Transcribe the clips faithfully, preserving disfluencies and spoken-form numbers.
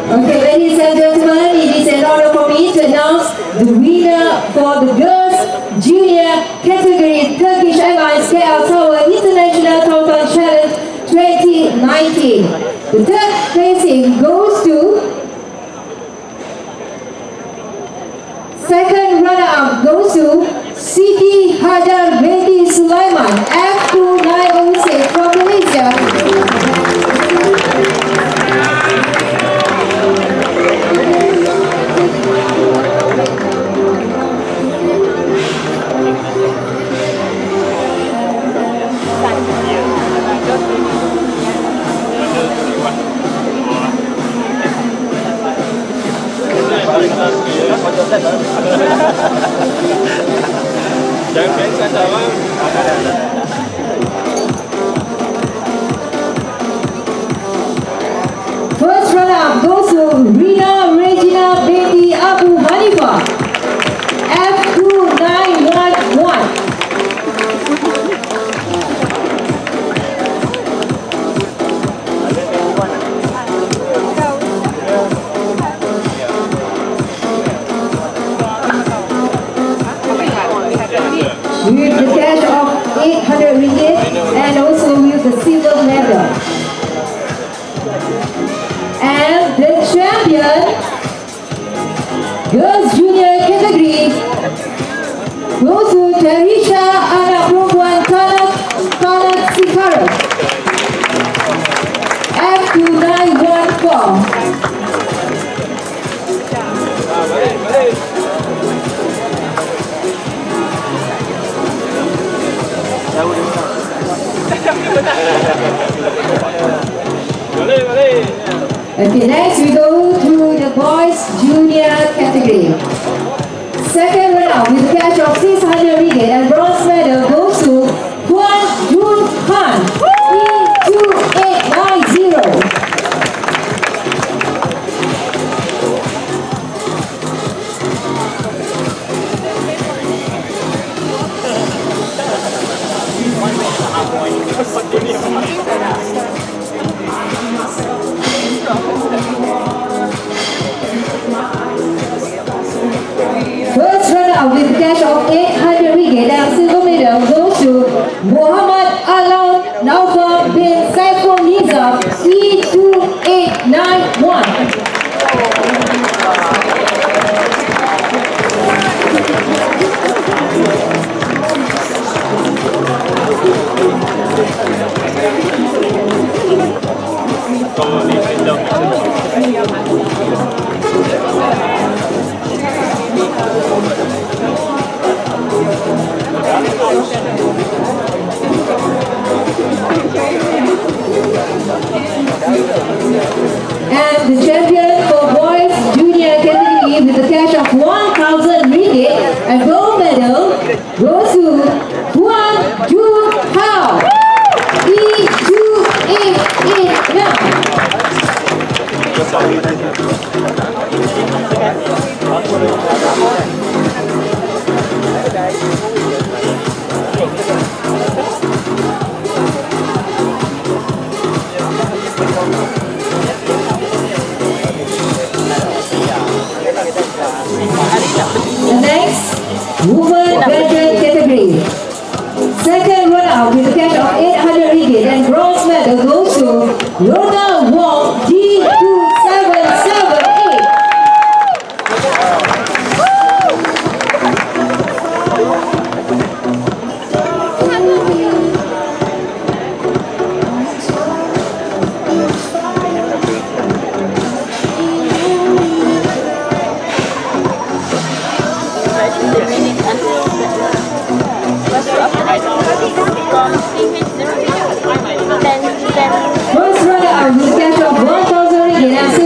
Okay, ladies and gentlemen, it is an honor for me to announce the winner for the girls junior category Turkish Airlines KLTower International Towerthon Challenge twenty nineteen. The third placing goes to, second runner-up goes to Siti Hajar Binti Sulaiman F two nine oh six from Malaysia. First runner-up goes to Rina Regina Binti Abu Hanifa F two nine one one. With the cash of eight hundred ringgit and also with the silver medal. And the champion, girls junior category, goes to Terisha anak perempuan Tanak Tanak Sikara F two nine one four. Okay, next we go to the boys junior category. Second runner with a cash of six hundred ringgit and bronze medal goes to Huan Jun Han E two eight nine zero. First runner-up with cash of eight hundred ringgit and silver medal goes to Muhammad Alam Naufal bin Saiful Nizam E two eight nine one. And the champion for boys junior category with a cash of one thousand ringgit and gold medal goes to Huan Jun Hao E two eight eight nine. The next, woman veteran category. Second runner with a cash of eight hundred ringgit and bronze medal goes to Rona Wong G two seven seven eight. First runner-up with a cash of one thousand ringgit and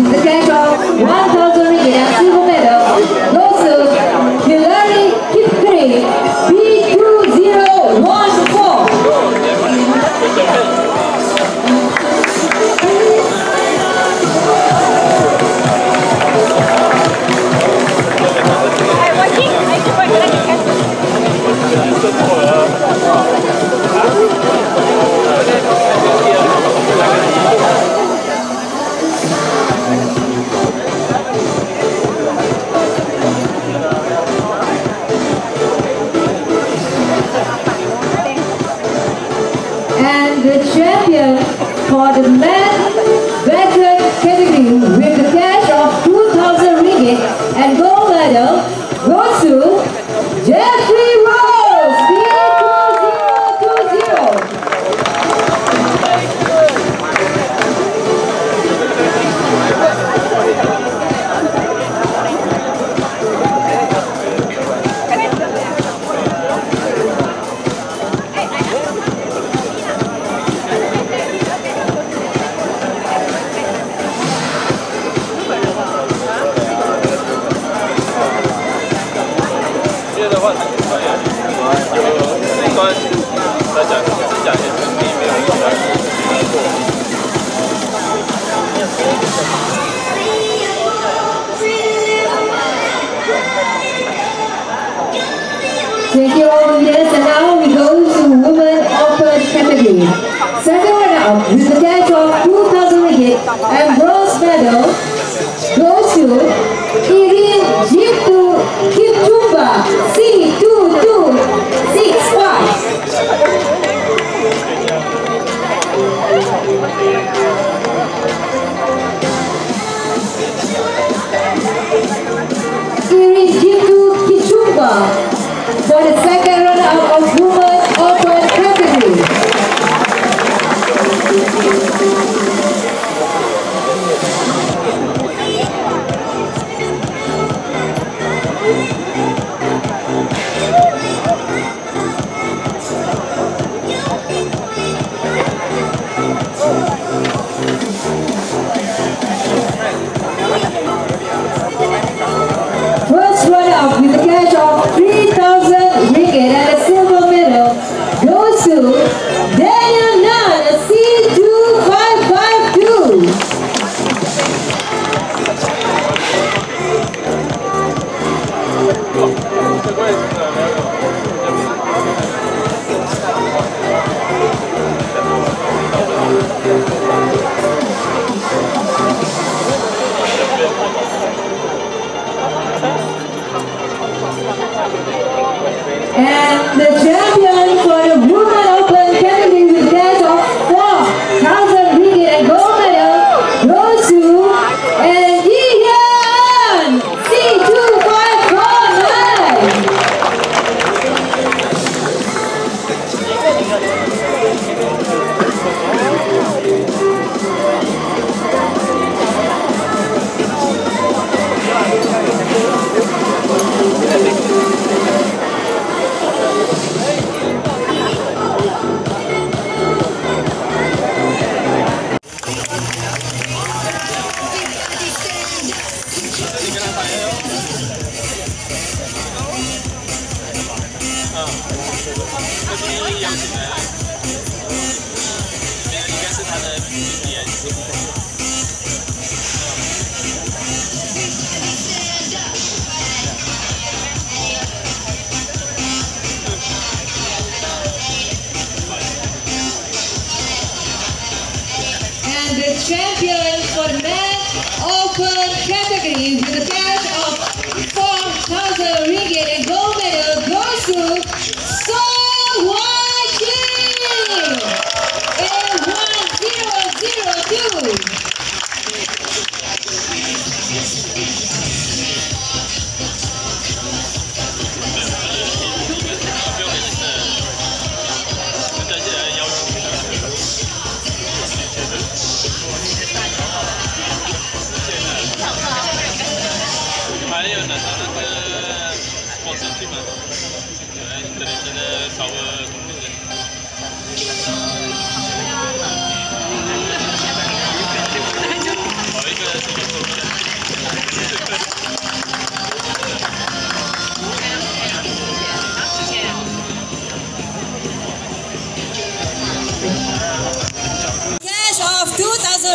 with the cash of one thousand ringgit and silver medal goes to Hillary Kipkiri, B two zero one four. And the champion for the men veteran category with the cash of two thousand ringgit and gold medal goes to Jeffrey Rose, B two zero two zero. Thank you all leaders, and now we go to Women Open category. Second runner-up with the cash of two thousand ringgit and bronze medal goes to Irin Jiptu Kipchumba, C two two six five. Irin Jiptu Kipchumba for the second runner-up of Women Open category. First runner-up with a cash of three thousand ringgit and a silver medal goes to Daniel Nan, C two five five two. And the champion for the Women Open category with cash of four thousand ringgit and gold medal goes to and Yian, C two five four nine. And the champion for the men open category with a cash of four thousand ringgit and gold medal goes to So Wai and one zero zero two. Towerthon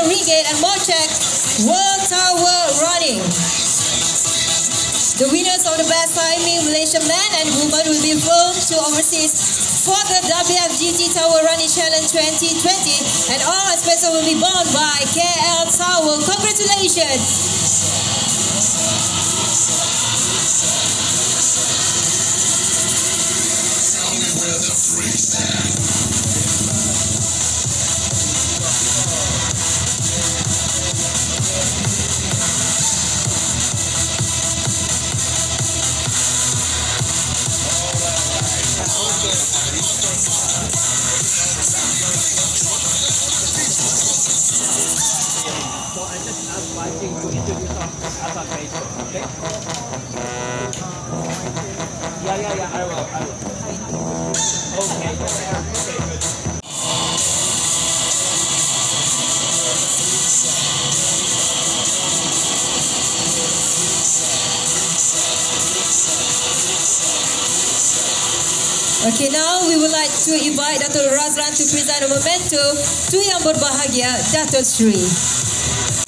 ringgit, and more check, World Tower Running. The winners of the best timing Malaysian man and woman will be flown to overseas for the W F G T Tower Running Challenge twenty twenty, and all expenses will be borne by KLTower. Congratulations! So I just asked Wajing to introduce us on Facebook, okay? Yeah, yeah, yeah, I will, I will. Okay, okay, good. Okay, now we would like to invite Dato' Razlan to present a memento to yang berbahagia, Dato' Sri.